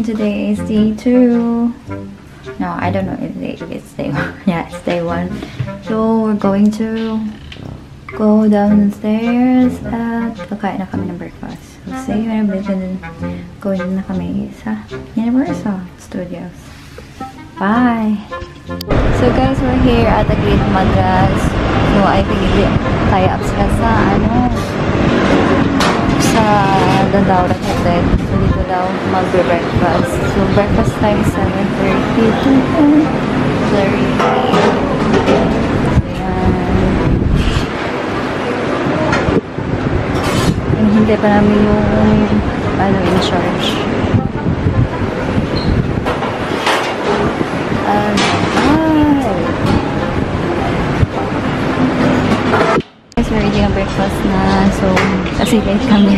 today is day 2. No, I don't know if it's day 1. Yeah, it's day 1. So, we're going to go downstairs at kakain na kami ng breakfast. So, see you in a bit and then going na kami sa Universal Studios. Bye! So guys, we're here at the Great Madras. So, I think tie up sila sa sa Dandaura Hotel. So, dito daw mag-breakfast. So, breakfast time is 7:30 to 10:30. Hindi pa namin yung in charge. Guys, we're eating a breakfast na. So, kasi late kami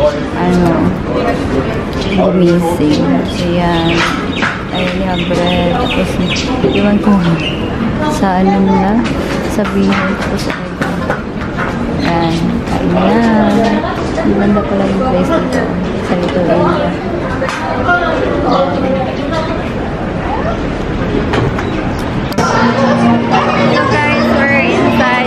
gumising. So, yan. Ayun yung bread. Tapos, iwan ko sa sa binay. Tapos, yan. Kain na. Ang ganda pala yung place dito sa Little India. So guys, we're inside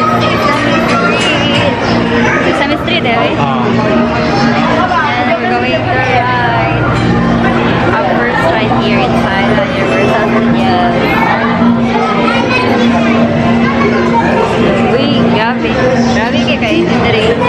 Sesame Street, right? And we're going to ride our first ride here inside Universal Studios. Uy, grabe. Grabe kayo kainin na rin.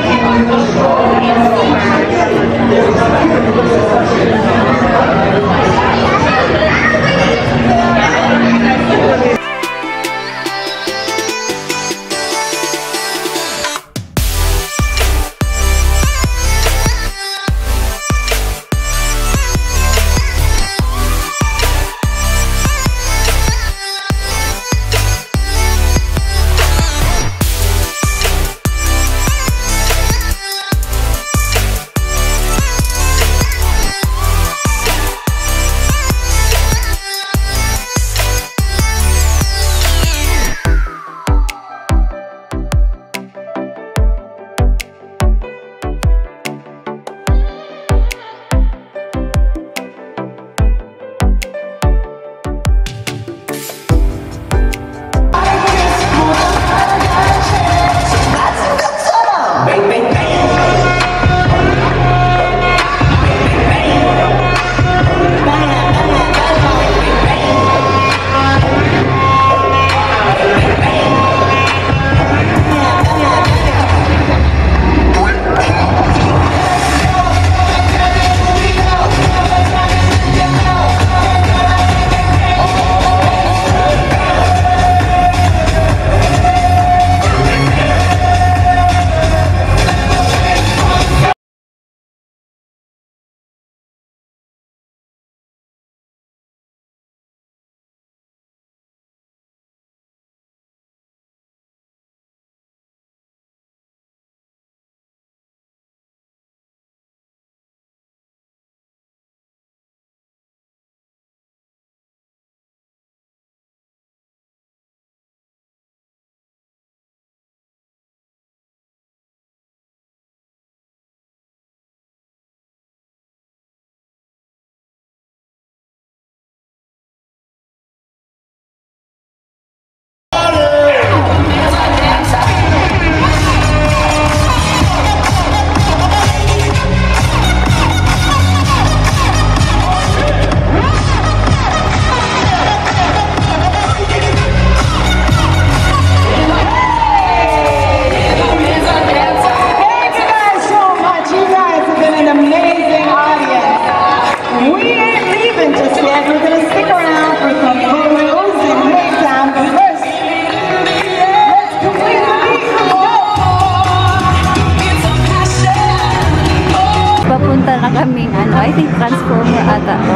I think Transformer ata to.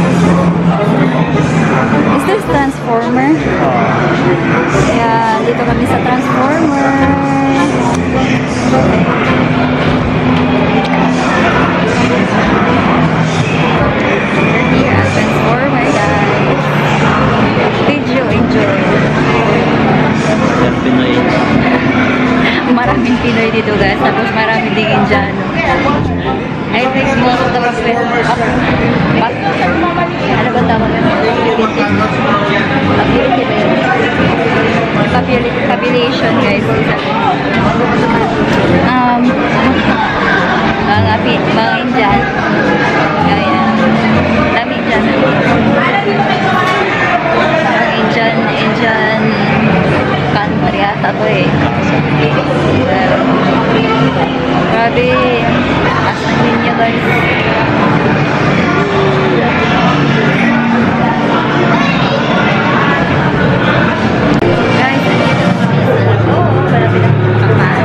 Is this Transformer? Yeah, dito kami sa Transformer. Yeah, Transformer guys. Did you enjoy? maraming Pinoy dito guys, tapos maraming ding Indiano. I think most of the ano ba tawag yun? Population guys. Mga Indian. Ayan. Dami Indian. Indian country ata to eh. Grabe. Asahin niya guys. Guys, malapit ang kapan.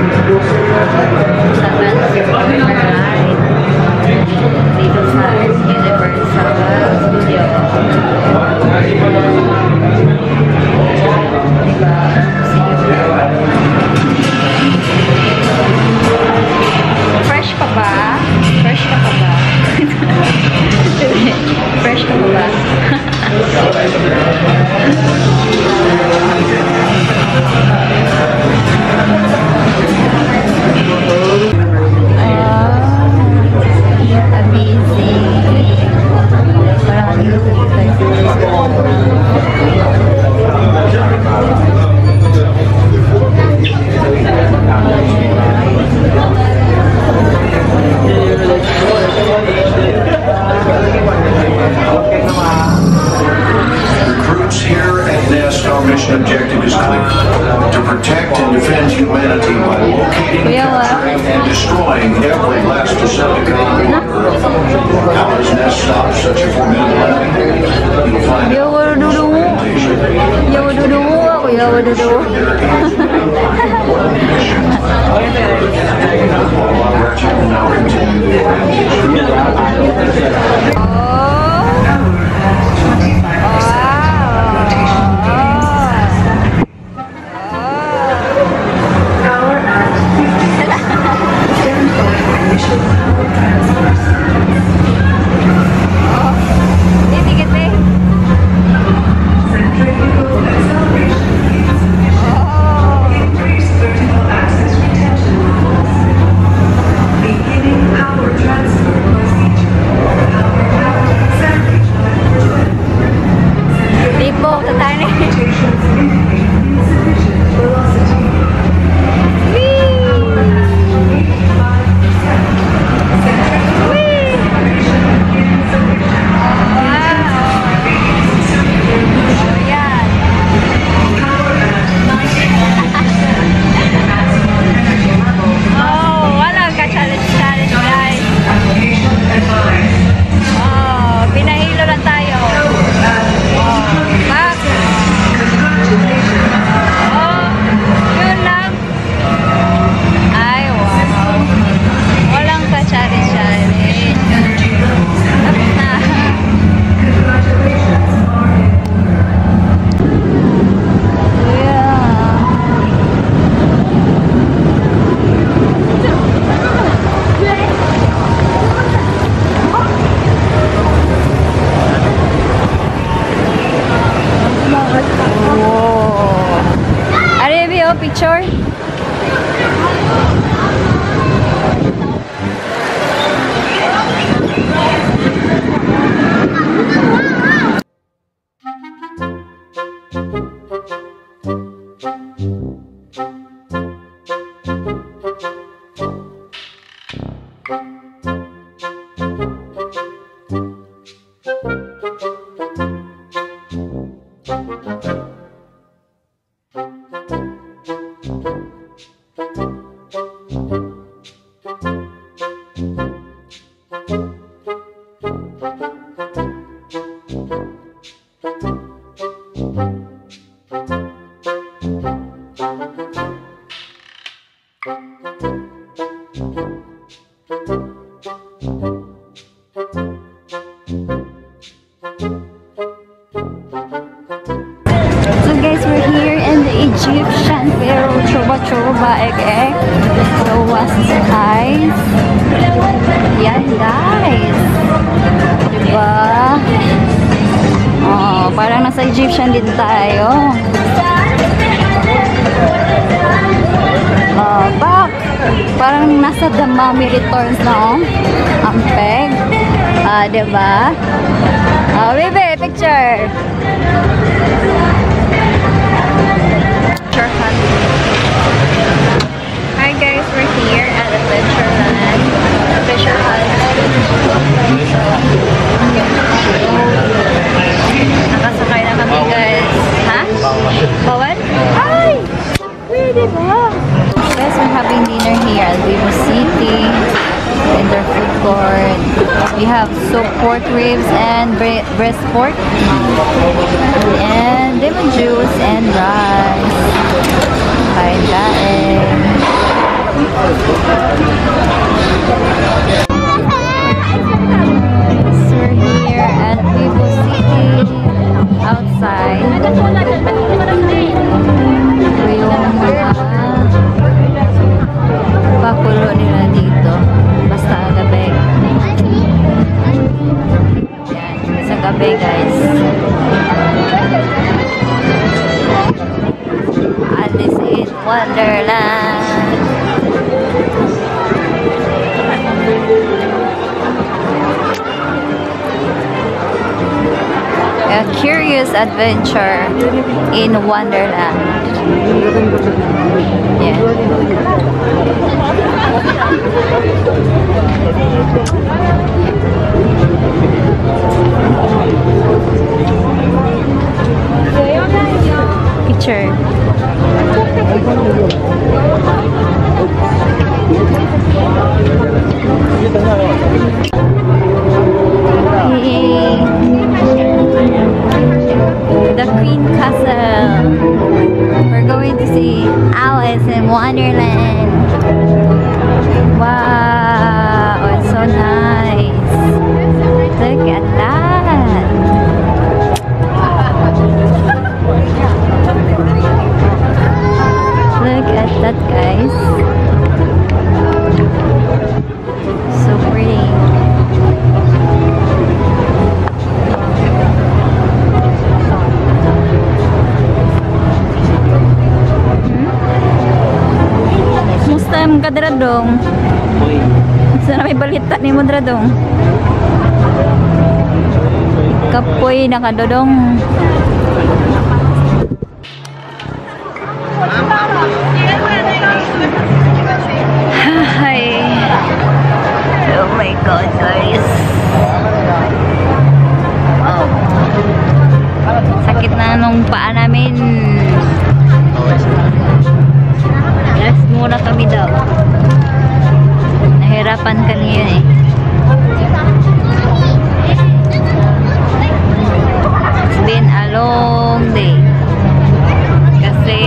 Dito sa Universal Studio. Fresh pa ba? Fresh ka pa ba? Fresh ka pa ba? Troops here at Nest, our mission objective is clear: to protect and defend humanity by locating, capturing, and destroying every last Decepticon on Earth. How does Nest stop such a formidable enemy? You'll find out. Picture. Egyptian Pharaoh Choba egg. So what's guys? Yan guys. Diba? Oh, parang nasa Egyptian din tayo. The Mommy Returns na, oh. Ang peg. Diba? Baby, picture! Hi guys, we're here at Adventureland. Fisherland. Nakasakay na kami guys. Ha? Bawal? Ay! Pwede ba? Guys, we're having dinner here at Vivo City. In their food court. We have soup pork ribs and breast pork. And lemon juice and rice. Kain-kain. So we're here at Vivo City. Outside. Ito yung mga pakulo nila dito. Basta gabi. Yan. Sa gabi guys. Alice in Wonderland. A curious adventure in Wonderland. Yeah. Picture. The Queen Castle. We're going to see Alice in Wonderland. Wow, it's so nice. Look at that. Look at that, guys. So pretty. Musta yung kadradong? Sana may balita ni mo dradong? Kapoy na kadodong. Hi. Oh my god, guys. Oh. Sakit na nung paa namin. Rest muna kami daw. Nahirapan kanina eh. It's been a long day. Kasi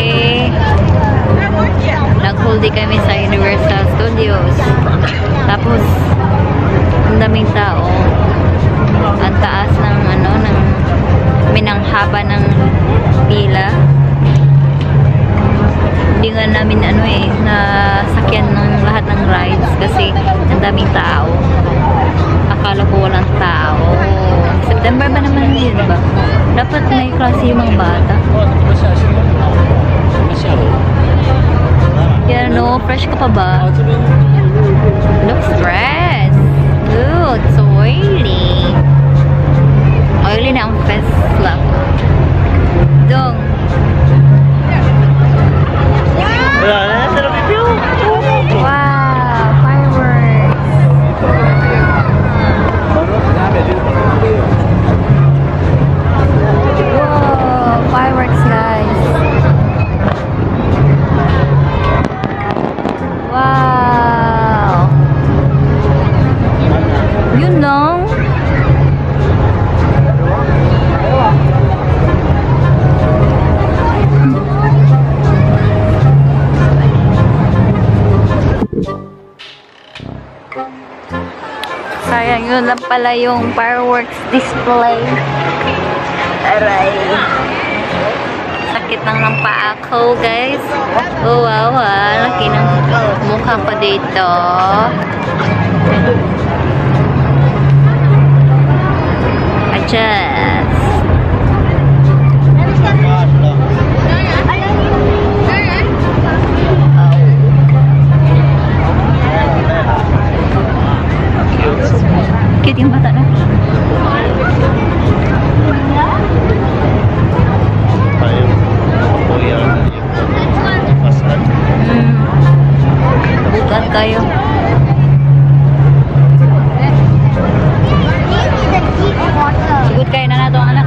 nag-whole day kami sa Universal Studios. Tapos ang daming tao. Ang taas ng minanghaba ng pila. Hindi nga namin nasakyan ng lahat ng rides kasi ang daming tao. Akala ko walang tao. September ba naman yun ba? Dapat may klase yung mga bata. Yan no, fresh ka pa ba? Looks fresh. Ooh, it's so oily. Oily na ang face lang. Dong. Wow, fireworks. Whoa, fireworks, guys. Wow. Yun lang. Sayang, yun lang pala yung fireworks display. Aray. Sakit lang ng paa ko, guys. Oh, wow, laki ng mukha ko dito. Adjust. kayo. Sugod kayo na nato anak.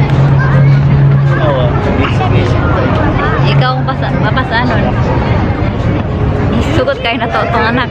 Ikaw ang papasanon. Sugod kayo na to itong anak.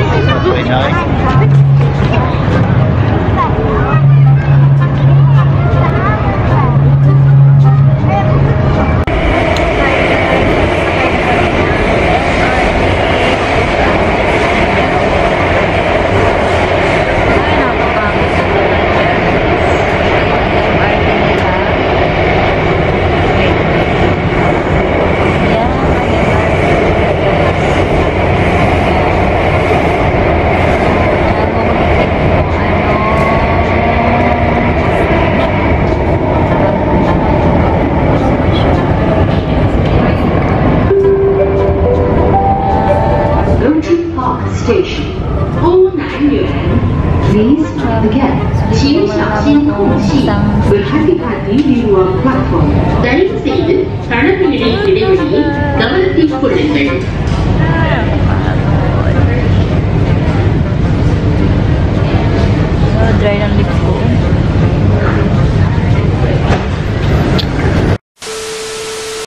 Station, 欧南园 Please mind the gap. 请小心空气 will happy leave your platform. தயவுசெய்து தளர்வுகளின் இடைவெளியை கவனத்தில் கொள்ளுங்கள். Dry ng lips ko.